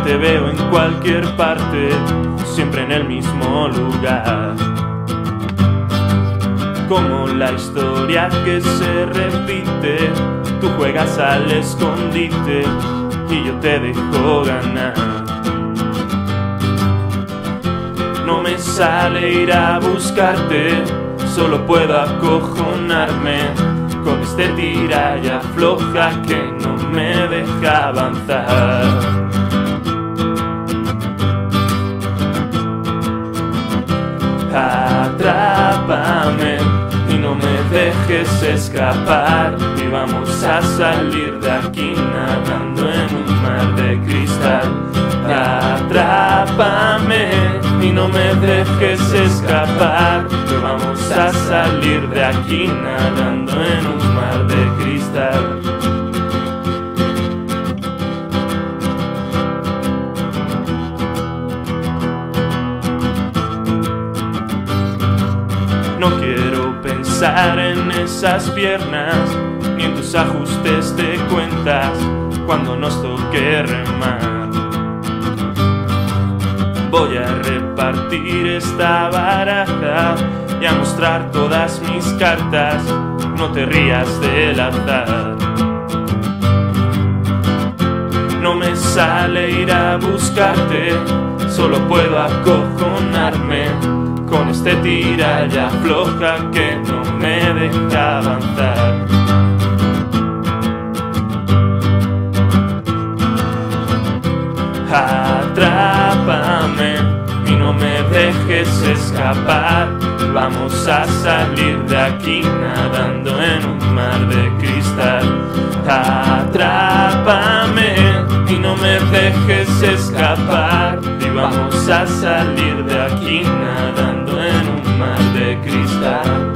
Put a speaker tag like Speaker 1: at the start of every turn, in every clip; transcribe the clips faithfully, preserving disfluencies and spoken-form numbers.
Speaker 1: te veo en cualquier parte, siempre en el mismo lugar. Como la historia que se repite, tú juegas al escondite y yo te dejo ganar. No me sale ir a buscarte, solo puedo acojonarme con este tira y afloja que no me deja avanzar. Atrápame y no me dejes escapar, y vamos a salir de aquí nadando en un mar de cristal. Atrápame y no me dejes escapar, que vamos a salir de aquí nadando en un mar de cristal. No quiero pensar en esas piernas, ni en tus ajustes de cuentas cuando nos toque remar. Voy a repartir esta baraja y a mostrar todas mis cartas, no te rías del azar. No me sale ir a buscarte, solo puedo acojonarme con este tira y afloja que no me deja avanzar. Atrápame y no me dejes escapar, vamos a salir de aquí nadando en un mar de cristal. Atrápame y no me dejes escapar, y vamos a salir de aquí nadando en un mar de cristal.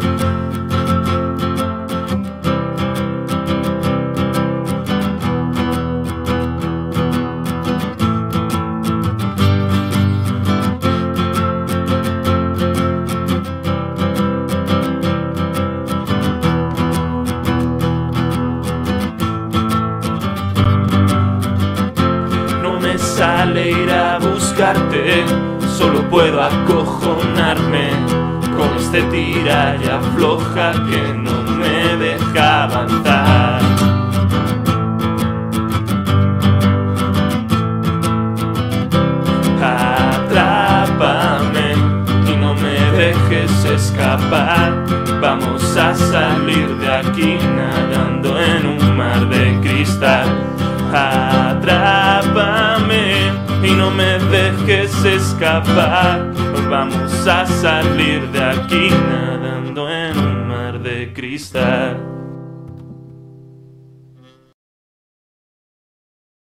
Speaker 1: Sale ir a buscarte, solo puedo acojonarme con este tira y afloja que no me deja avanzar. Atrápame y no me dejes escapar, vamos a salir de aquí nadando en un mar de cristal. Atrápame y no me dejes escapar, vamos a salir de aquí nadando en un mar de cristal.